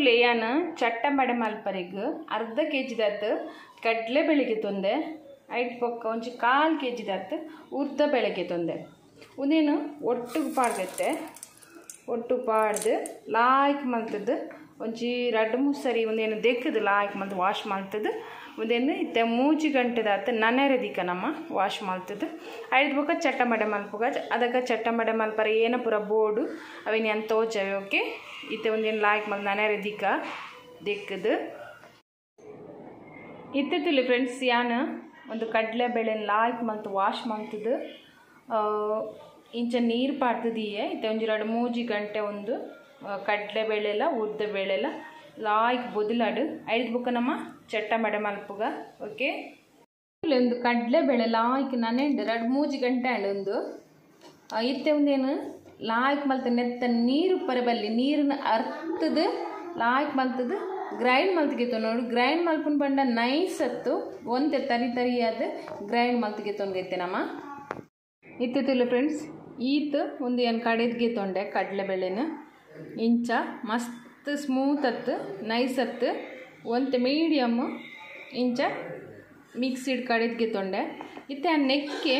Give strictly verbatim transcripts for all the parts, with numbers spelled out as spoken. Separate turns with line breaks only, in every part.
ತುಲೆಯಾನ ಚಟ್ಟಂಬಡೆ ಮಲ್ಪರೆಗ್ ಅರ್ಧ K G ದತ್ತು ಕಡಲೆ ಬೆಳೆಗೆ ತೊಂದೆ ಐಟ್ ಪೊಕ್ಕ ಒಂಚಿ ಕಾಲು ಕೆ ಜಿ ದತ್ತು ಉರ್ದ ಬೆಳೆಗೆ ತೊಂದೆ ಉದೇನು ಒಟ್ಟಿಗೆ ಪಾಡ್ಗತ್ತೆ ಒಟ್ಟು ಪಾಡ್ದು ಲಾಯ್ಕ್ ಮಲ್ತದ್ದು ಒಂಚಿ ಎರಡು ಮೂರು ಸರಿ ಒಂದೇನು ದೆಕ್ಕದು ಲಾಯ್ಕ್ ಮಲ್ತು ವಾಶ್ ಮಾಡ್ತದ್ದು ಒಂದೇನು ಇತ್ತೆ ಮೂಜಿ ಗಂಟೆ ದಾತ ನನೆರದಿಕ ನಮ್ಮ ವಾಶ್ ಮಾಡ್ತದ್ದು ಐದು ಬೊಕ್ಕ ಚಟ್ಟಂಬಡೆ ಮಲ್ಪುಗ ಅದಕ್ಕೆ ಚಟ್ಟಂಬಡೆ ಮಲ್ಪರ ಏನ ಪೂರ ಬೋರ್ಡು ಅವೇನು ಏನು ತೋಚವೆ ಓಕೆ ಇತ್ತೆ ಒಂದೇನು ಲಾಯ್ಕ್ ಮಲ್ತು ನನೆರದಿಕ ದೆಕ್ಕದು ಇತ್ತೆ ತುಲಿ ಫ್ರೆಂಡ್ಸ್ ಯಾನು ಒಂದು ಕಡಲೆ ಬೇಳೆ ಲಾಯ್ಕ್ ಮಲ್ತು ವಾಶ್ ಮಾಡ್ತದ್ದು ಇಂಚ ನೀರು ಪಾಡ್ತದೀಯೆ ಇತ್ತೆ ಒಂಜಿ ಎರಡು ಮೂಜಿ ಗಂಟೆ ಒಂದು ಕಡಲೆ ಬೇಳೆಲ್ಲ ಉದ್ದ ಬೇಳೆಲ್ಲ ಲಾಯ್ಕ್ ಬೊದಲಾಡು ಐದು ಬುಕ್ಕ ನಮ್ಮ ಚಟ್ಟಂಬಡೆ ಮಲ್ಪುಗ ಓಕೆ ಒಂದು ಕಡಲೆ ಬೇಳೆ ಲಾಯ್ಕ್ ನನೆಂಡು ಎರಡು ಮೂಜಿ ಗಂಟೆ ಅಂಡು ಒಂದು ಇತ್ತೆ ಒಂದೇನು ಲಾಯ್ಕ್ ಮಲ್ತ ನೆತ್ತ ನೀರು ಪರಬಲ್ಲಿ ನೀರನ್ನ ಅರ್ತದು ಲಾಯ್ಕ್ ಮಲ್ತದು ಗ್ರೈಂಡ್ ಮಲ್ತಿಗೆ ನೋಡು ಗ್ರೈಂಡ್ ಮಲ್ಪನ್ ಬಂಡ ನೈಸ್ ಹತ್ತು ಒಂತೆ ತರಿ ತರಿಯಾದ ಗ್ರೈಂಡ್ ಮಲ್ತಿಗೆ ತೊಂದೈತೆ ನಮ್ಮ ಇತ್ತಿಲ್ಲ ಫ್ರೆಂಡ್ಸ್ ಈತ್ ಒಂದು ಏನು ಕಡೆದ್ಗೆ ತೊಂಡೆ ಕಡಲೆ ಬೇಳೆನ ಇಂಚ ಮಸ್ತ್ ಸ್ಮೂತ್ ಹತ್ತು ನೈಸ್ ಹತ್ತು ಒಂದು ಮೀಡಿಯಮ್ ಇಂಚ ಮಿಕ್ಸಿಡ್ ಕಡೆದ್ಗೆ ತೊಂಡೆ ಇತ್ತೆ ಆ ನೆಕ್ಕೆ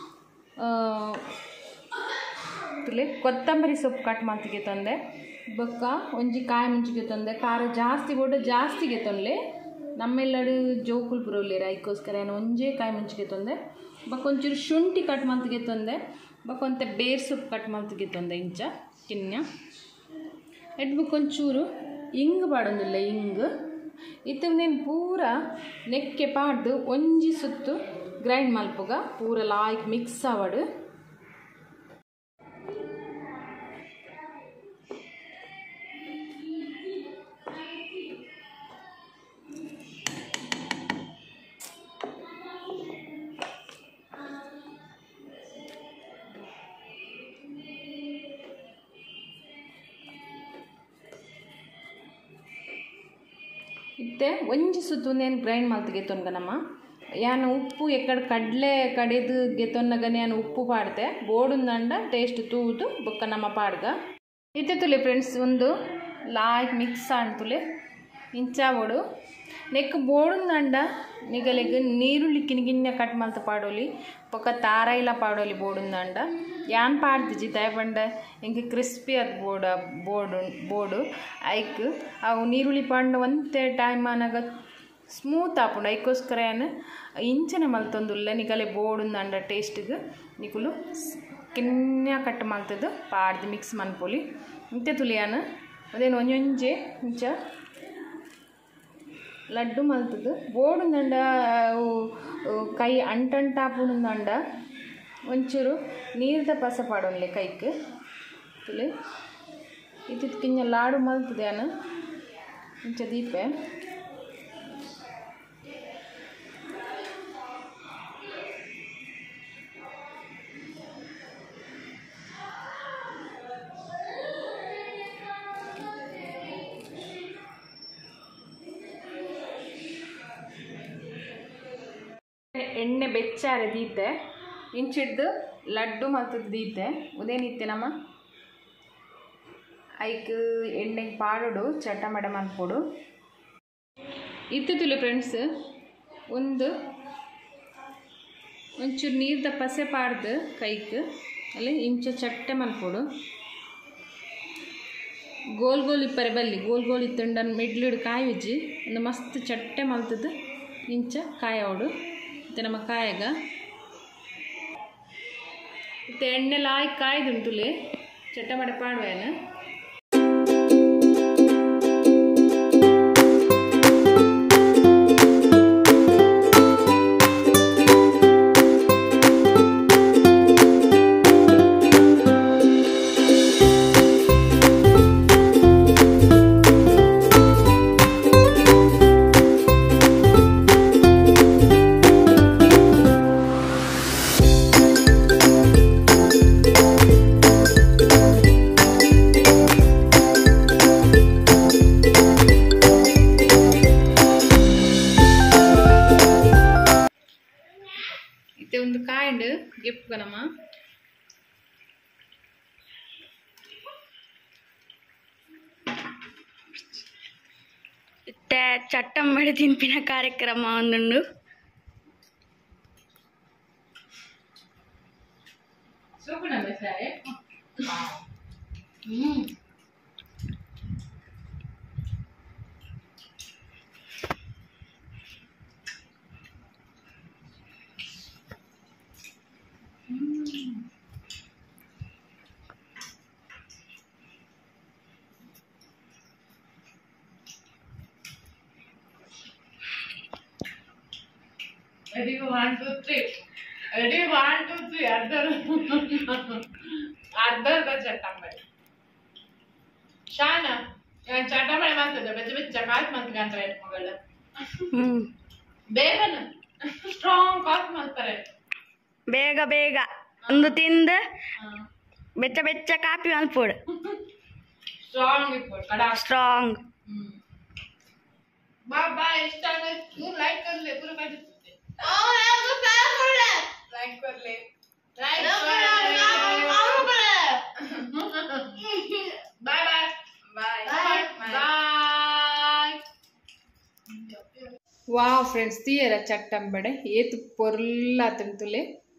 ತುಲೆ ಕೊತ್ತಂಬರಿ ಸೊಪ್ಪು ಕಟ್ ಮಾಡ್ತಿಗೆ ತೊಂದೆ ಬೊಕ್ಕ ಒಂಜಿ ಕಾಯಿ ಮುಂಚಿಗೆ ತೊಂದೆ ಖಾರ ಜಾಸ್ತಿ ಬೋಡ ಜಾಸ್ತಿಗೆ ತೊಂದೆ ನಮ್ಮೆಲ್ಲಡು ಜೋಕುಲ್ ಬರೋಲ್ಲೇರ ಅದಕ್ಕೋಸ್ಕರ ಏನು ಒಂಜೇ ಕಾಯಿ ಮುಂಚಿಗೆ ತೊಂದೆ ಬೊಕ್ಕ ಒಂಚೂರು ಶುಂಠಿ ಕಟ್ ಮಾಡ್ತಿಗೆ ತೊಂದೆ ಬೊಕ್ಕ ಒಂತೆ ಬೇರ್ ಸೊಪ್ಪು ಕಟ್ ಮಾಡ್ತಿಗೆ ತೊಂದೆ ಇಂಚ ಕಿನ್ಯ ಎಡ್ಬುಕ್ ಒಂಚೂರು ಇಂಗು ಪಾಡೊಂದಿಲ್ಲ ಇಂಗು ಇತ್ತಂದೇನು ಪೂರ ನೆಕ್ಕೆ ಪಾಡ್ದು ಒಂಜಿ ಸುತ್ತು ಗ್ರೈಂಡ್ ಮಲ್ಪುಗ ಪೂರ ಲಾಯ್ಕ್ ಮಿಕ್ಸ್ ಆವಡು ಇತ್ತೆ ಒಂಜಿ ಸುತ್ತೊಂದೇನು ಗ್ರೈಂಡ್ ಮಲ್ತಿಗೆ ತೊನ್ಗನಮ್ಮ ಯಾನು ಉಪ್ಪು ಎಕ್ಕಡ ಕಡಲೆ ಕಡೆದು ಗೆತ್ತೊನ್ನಗನೆ ಯಾನು ಉಪ್ಪು ಪಾಡ್ದೆ ಬೋಡುಂದಂಡ ಟೇಸ್ಟ್ ತೂದು ಬೊಕ್ಕ ನಮ್ಮ ಪಾಡ್ಗ ಇತ್ತೆ ತುಲೆ ಫ್ರೆಂಡ್ಸ್ ಒಂದು ಲಾಯ್ಕ್ ಮಿಕ್ಸ್ ಆಣ್ತುಲೆ ಇಂಚಾ ಬೋಡು ನೆಕ್ ಬೋಡುಂದಂಡ ನಿಗಲೆಗ್ ನೀರುಳ್ಳಿ ಕಿನಿಗಿನ್ನ ಕಟ್ ಮಲ್ತ ಪಾಡೋಲಿ ಬೊಕ್ಕ ತಾರಾಯಿಲ ಪಾಡೋಲಿ ಬೋಡುಂದಂಡ ಯಾನ್ ಪಾಡ್ದಿಜಿ ದಯಪಂಡ ಇಂಗೆ ಕ್ರಿಸ್ಪಿ ಅದು ಬೋಡ ಬೋಡು ಬೋಡು ಐಕ್ ಅವು ನೀರುಳ್ಳಿ ಪಾಂಡ ಒಂತೆ ಟೈಮ್ ಅನಾಗ ಸ್ಮೂತ್ ಆಪುಂಡು ಐಕೋಸ್ಕರ ಏನು ಇಂಚನೆ ಮಲ್ತೊಂದುಲ್ಲ ನಿಗಲೆ ಬೋಡುಂದಂಡ ಟೇಸ್ಟಿಗೆ ನಿಕುಲು ಕಿನ್ನ ಕಟ್ ಮಲ್ತದ್ದು ಪಾಡ್ದು ಮಿಕ್ಸ್ ಮನ್ಪೊಲಿ ಇಂತೆ ತುಲಿಯಾನು ಅದೇನು ಒಂಜೊಂಜೆ ಇಂಚ ಲಡ್ಡು ಮಲ್ತದ್ದು ಬೋಡುಂದಂಡ ಕೈ ಅಂಟಂಟಾಪುಂದಂಡ ಒಂಚೂರು ನೀರ್ದ ಪಸ ಪಾಡೋನ್ಲೆ ಕೈಕ್ ತುಲೆ ಇತ್ತಿತ್ ಕಿಂಜ ಲಾಡು ಮಲ್ತದೆ ಅನು ಇಂಚ ದೀಪೆ ಎಣ್ಣೆ ಬೆಚ್ಚಾರೆ ದೀತೆ ಇಂಚಿಡ್ದು ಲಡ್ಡು ಮಲ್ತದ್ದು ದೀತೆ ಉದೇನಿತ್ತೆ ನಮ್ಮ ಐಕ್ ಎಣ್ಣೆಗೆ ಪಾಡೋಡು ಚಟ್ಟಂಬಡೆ ಮಲ್ಪೋಡು ಇತ್ತಿತ್ತುಲಿ ಫ್ರೆಂಡ್ಸ್ ಒಂದು ಒಂಚೂರು ನೀರ್ದ ಪಸೆ ಪಾಡ್ದು ಕೈಕ್ ಅಲ್ಲಿ ಇಂಚ ಚಟ್ಟೆ ಮಲ್ಪೋಡು ಗೋಲ್ ಗೋಲ್ ಇಪ್ಪರೆ ಬಲ್ಲಿ ಗೋಲ್ ಗೋಲ್ ಇತ್ತುಂಡ ಮಿಡ್ಲಿಡು ಕಾಯಿ ಉಜ್ಜಿ ಒಂದು ಮಸ್ತ್ ಚಟ್ಟೆ ಮಲ್ತದ್ದು ಇಂಚ ಕಾಯೋಡು ಮತ್ತು ನಮ್ಮ ಕಾಯಾಗ ಮತ್ತು ಎಣ್ಣೆ ಲಾಯ್ ಕಾಯ್ದುಂಟುಲೆ ಚಟ್ಟಂಬಡೆ ಪಾಡುವೇನು ಒಂದು ಕಾಯಿಂಡ್ ಗಿಫ್ಟ್ ಕಣಮ್ಮ
ಮತ್ತೆ ಚಟ್ಟಂಬಡೆ ತಿಂಪಿನ ಕಾರ್ಯಕ್ರಮ ಒಂದುಂಡು.
Ready, one, two, three. Ready, one, two, three. Other, other the chattambade. Shana, chattambade ಮಾಡ್ತದೆ ಬೆಚ್ಚ ಬೆಚ್ಚ ಕಾಫಿ ಮಾಡ್ತಾರೆ ಮಗಳ.
ಹ್ಮ್.
ಬೇಗನೆ ಸ್ಟ್ರಾಂಗ್ ಕಾಫಿ ಮಾಡ್ತಾರೆ.
ಬೇಗ ಬೇಗ ಒಂದು ತಿಂದು ಬೆಚ್ಚ ಬೆಚ್ಚ ಕಾಫಿ ಮಾಡ್ಪೋಡು.
ಸ್ಟ್ರಾಂಗ್ ಇಪ್ಪೋಡು ಕಡ
ಸ್ಟ್ರಾಂಗ್.
ಬಾ ಬಾ ಇಷ್ಟ ಆಗುತ್ತೆ ಲೈಕ್ करले पूरा कर देते ओ मैं तो प्यार कर ले लाइक कर ले लाइक कर bye bye bye bye wow friends तीयरा चट्टंबडे ಏತು ಪೊರ್ಲಾತಂತುಲೆ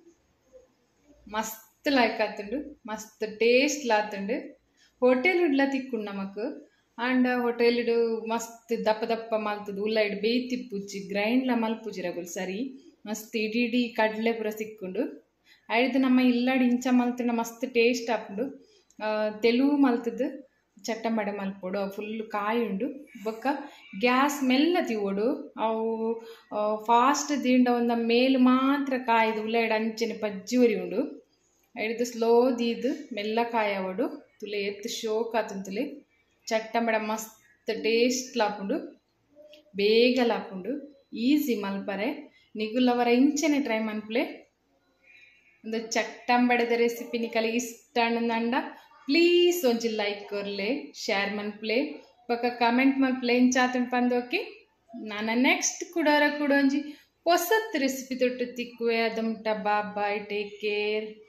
ಮಸ್ತ್ ಲೈಕ್ ಆತುಂಡು ಮಸ್ತ್ ಟೇಸ್ಟ್ ಲಾತುಂಡು ಹೋಟೆಲ್ ಉಡ್ಲ ತಿಕ್ಕುಂಡು ನಮಕ್ ಆಂಡ ಹೋಟೆಲ್ ಮಸ್ತ್ ದಪ್ಪ ದಪ್ಪ ಮಲ್ತದು ಉಳ್ಳಾಯ್ಡ್ ಬೇಯ್ತಿಪ್ಪುಜಿ ಗ್ರೈಂಡ್ಲ ಮಲ್ಪುಜಿರಗುಲ್ ಸರಿ ಮಸ್ತ್ ಇಡಿ ಇಡಿ ಕಡ್ಲೆ ಪೂರ ಸಿಕ್ಕುಂಡು ಐದು ನಮ್ಮ ಇಲ್ಲಾಡಿ ಇಂಚ ಮಲ್ತುಂಡ ಮಸ್ತ್ ಟೇಸ್ಟ್ ಆಪುಂಡು ತೆಲುವು ಮಲ್ತದು ಚಟ್ಟಂಬಡೆ ಮಲ್ಪೋಡು ಅವು ಫುಲ್ ಕಾಯಿ ಉಂಡು ಬೊಕ್ಕ ಗ್ಯಾಸ್ ಮೆಲ್ಲ ತಿವೋಡು ಅವು ಫಾಸ್ಟ್ ದಿಂಡ ಒಂದ ಮೇಲು ಮಾತ್ರ ಕಾಯ್ದು ಉಳ್ಳಾಯ್ಡ್ ಅಂಚನೆ ಪಜ್ಜಿವರಿ ಉಂಡು ಐದು ಸ್ಲೋ ದೀದು ಮೆಲ್ಲ ಕಾಯವಡು ತುಲೆ ಎತ್ತು ಶೋಕ್ ಆತುಂತುಲೆ ಚಟ್ಟಂಬಡೆ ಮಸ್ತ್ ಟೇಸ್ಟ್ ಲಾಪುಂಡು ಬೇಗ ಲಾಪುಂಡು ಈಸಿ ಮಲ್ಪರೆ ನಿಗುಲವರ ಇಂಚನೆ ಟ್ರೈ ಮನ್ಪ್ಲೆ ಒಂದು ಚಟ್ಟಂಬಡೆದ ರೆಸಿಪಿ ನಿಕಲಿ ಇಷ್ಟ ಅಂಡ ಪ್ಲೀಸ್ ಒಂಜಿ ಲೈಕ್ ಕೊರ್ಲೆ ಶೇರ್ ಮನ್ಪ್ಲೆ ಪಕ್ಕ ಕಮೆಂಟ್ ಮನ್ಪ್ಲೆ ಇಂಚಾತುಂಡು ಪಂದೋಕೆ ನಾನು ನೆಕ್ಸ್ಟ್ ಕುಡೋರ ಕೂಡ ಒಂಜಿ ಹೊಸತ್ ರೆಸಿಪಿ ತೊಟ್ಟು ತಿಕ್ಕುವೆ ಅದಮುಟ ಬಾಯ್ ಟೇಕ್ ಕೇರ್.